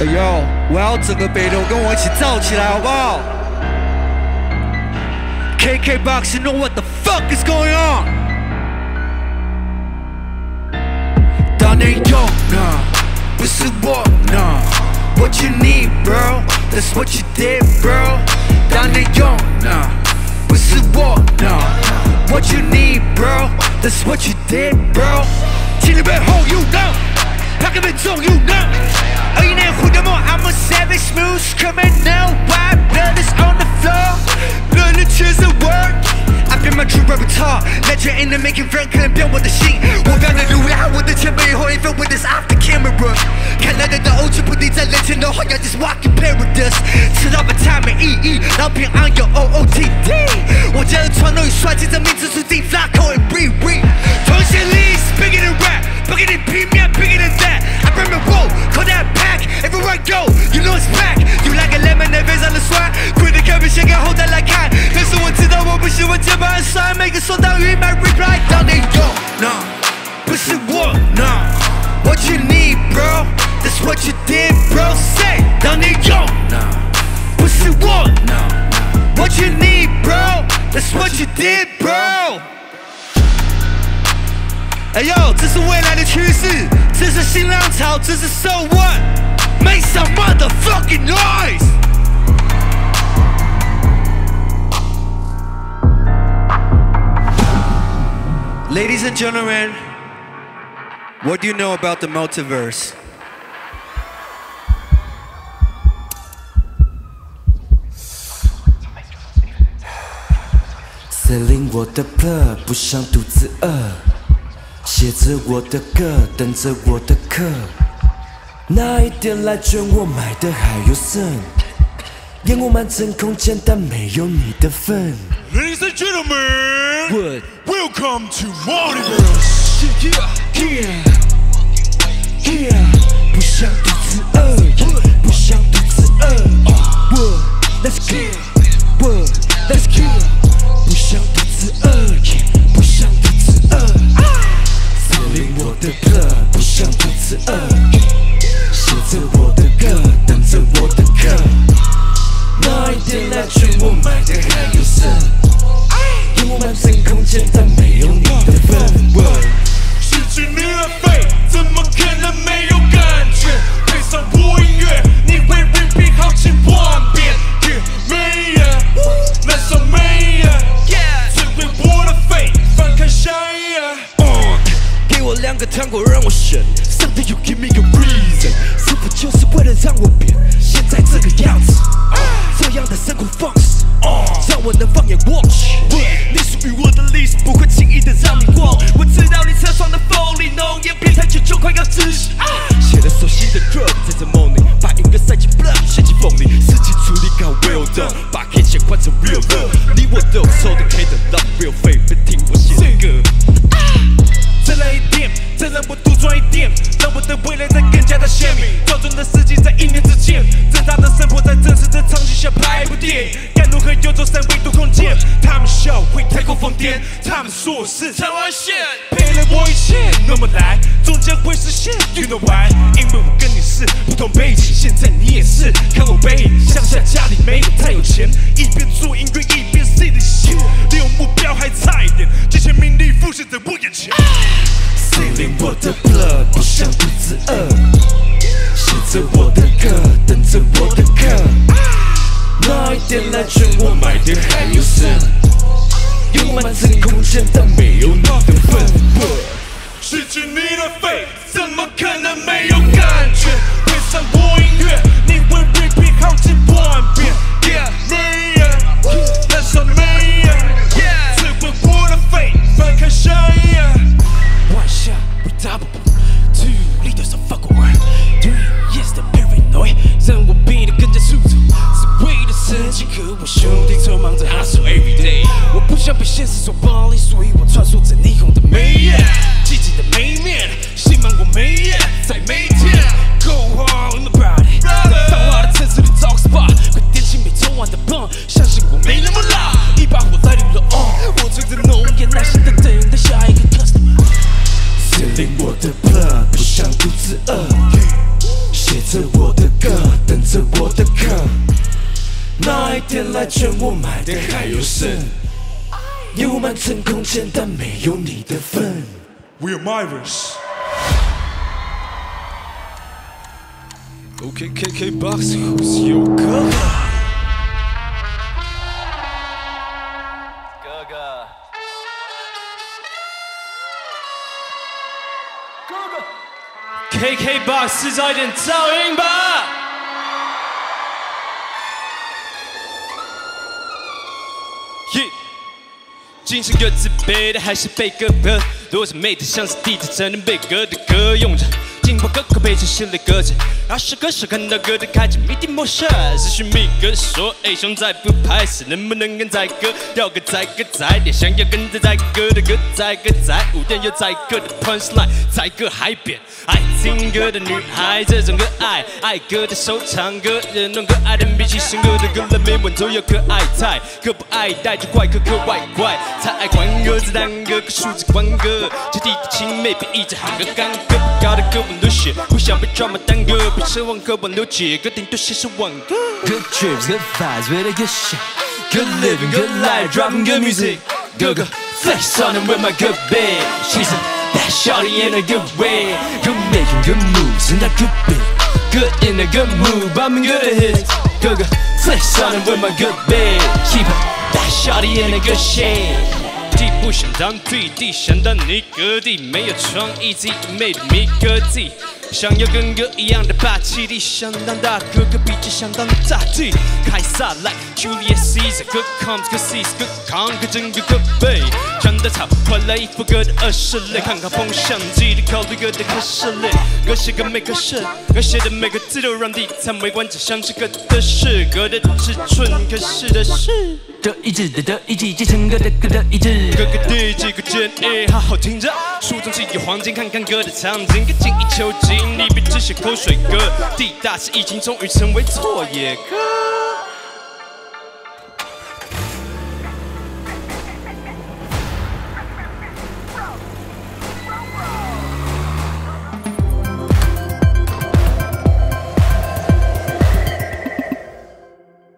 哎呦，我要整个北投跟我一起造起来，好不好 ？KKBOX, you know what the fuck is going on？ 当年用呢，不是我呢。What you need, bro? That's what you did, bro. 当年用呢，不是我呢。What you need, bro? That's what you did, bro. 请你背后 you know， 怕根本中 you know。21年胡德莫 I'm a savage, smooth criminal. White blood is on the floor. 热烈却是 work。I feel my true repertoire. Legend in the making, friend 可能变我的心。我表的路拉我的前辈后 even with this off the camera。看来的欧洲不敌在人前的话要 just walking paradise。吃到饭太没意义，老偏昂有 OOTD。我家的传统与帅气，这名字注定 Flacco and Riri。同学 leads bigger than rap, bigger than P-Man, bigger than that. I bring my roll, call that pack. Everywhere I go, you know it's back. You like a lemon, 非常的帅。亏的看别先看后再来看，但是我知道我不喜欢键盘帅，每个收到语 my reply 当年用呢，不是我呢。What you need, bro? That's what you did, bro. Say 当年用呢，不是我呢。What you need, bro? That's what you did, bro. 哎呦，这是未来的趋势，这是新浪潮，这是 Sowut. Make some motherfucking noise. Ladies and gentlemen, what do you know about the multiverse? 司令我的 plug 不想肚子饿，写着我的歌，等着我的课。那一点来卷我买的还有剩，烟雾满整空间，但没有你的份。 Ladies and gentlemen, What? Welcome to Multiverse. Yeah, 不想肚子饿，不想肚子饿。Let's get, let's get. 不想肚子饿，不想肚子饿。司令我的 plug 不想肚子饿，写着我的歌，等着我的课。那一点来卷我买的还有剩，烟雾满整空间，但没有你的份。 失去你的肺，怎么可能没有感觉？配上我音乐，你会 repeat 好几万遍。没人，燃烧没人，摧毁我的肺，翻开下一页。 给我2个糖果让我选 ，Something you give me a reason， 是不就是为了让我变现在这个样子？这样的生活方式，让我能放眼望去。你属于我的历史，不会轻易的让你忘。我知道你车窗的风里浓烟变态，却就快要窒息。写了首新的歌，在这梦里把音乐塞进 blood， 陷进风里，事情处理搞 well done， 把 K 钱换成 real love。你我都抽的 K 的 love real fake， 别听我写的歌。 再来一点，再让我多赚一点，让我的未来再更加的鲜明。标准的世纪在1年之间，挣扎的生活在真实的场景下拍一部电影。该如何游走3维度空间？他们笑会太过疯癫，他们说我是台湾线，陪了我一切，那么来，终将会实现。You know why？ 因为我跟你是不同背景，现在你也是。看我背影，乡下家里没有太有钱，一边做音乐一边 see 的线，离我目标还差一点，这些名利浮现在我眼前。 司令我的 plug 不想肚子饿，写着我的歌，等着我的课。那一点来卷我买的还有剩，有满整空间，但没有你的份。 失去你的肺，怎么可能没有感觉？配上我音乐，你会 repeat 好几万遍。没人，燃烧没人，摧毁我的肺，翻开下一页。 One shot, redouble. Two leaders of fuck around. Three years the paranoid， 让我变得更加出众，是为了生计和我兄弟匆忙着 hustle every day。我不想被现实所暴力，所以我穿梭在霓虹的眉眼，寂静的眉面，心满我眉眼，在每天 go hard in the body。繁华的城市里找个 spot， 快点起没抽完的棒，相信我没那么辣，一把火来临了我吹着浓烟，耐心的等待下一个 customer。司令我的 plug 不想肚子饿， 写着我的歌，等着我的课。那一天来劝我买的还有剩，有满层空间，但没有你的份。We are Multiverse。OK KKBOX Who's your 哥哥？ 哥哥。 KKBOX 制造一点噪音吧！精神个自卑的还是被割破，多少妹子像是地铁才能被割的歌，用着劲爆歌口背成心里搁着，20个手看到歌的开启谜底模式，私讯密哥说，兄再不拍死，能不能跟载歌？要个载歌载点，想要跟着载歌的歌载歌载舞点，有载歌的 punchline， 载歌海扁，爱听歌的女孩，这种歌爱歌的收藏歌，人弄可爱的比起新歌的歌来每晚都要可爱太，可不爱带着怪可外怪。才爱欢歌子单歌，可数字欢歌，接地的青妹别一直喊个干歌，不高的歌我都写，不想被抓马单歌，不奢望渴望了解，歌顶多写首挽歌。Good trips, good vibes, with a good shot, good living, good life, dropping good music. 哥哥 flex on and with my good babe, she's a bad shawty in a good way, good making good moves in that good beat, good in a good mood, bombing good hits. 哥哥 flex on and with my good babe, keep it.That shawty in a good shape， 既不想当弟弟，想当你哥弟，没有创意，自己妹的迷哥弟，想要跟哥一样的霸气力，想当大哥，可比起想当大弟。凯撒来 Julius Caesar， good comes good sees good conquer， 整个个背，长得草换来一副哥的20类，看看风向机的考虑哥的可是类，哥是个没可是，哥写的每个字都让地参围观，只像是哥的事，哥的尺寸可是的是。德意志的德意志，继承哥的哥的意志。哥哥第几个建议，好好听着。书中只有黄金，看看哥的场景，跟精益求精，你别只写口水歌。地大是疫情，终于成为错野歌。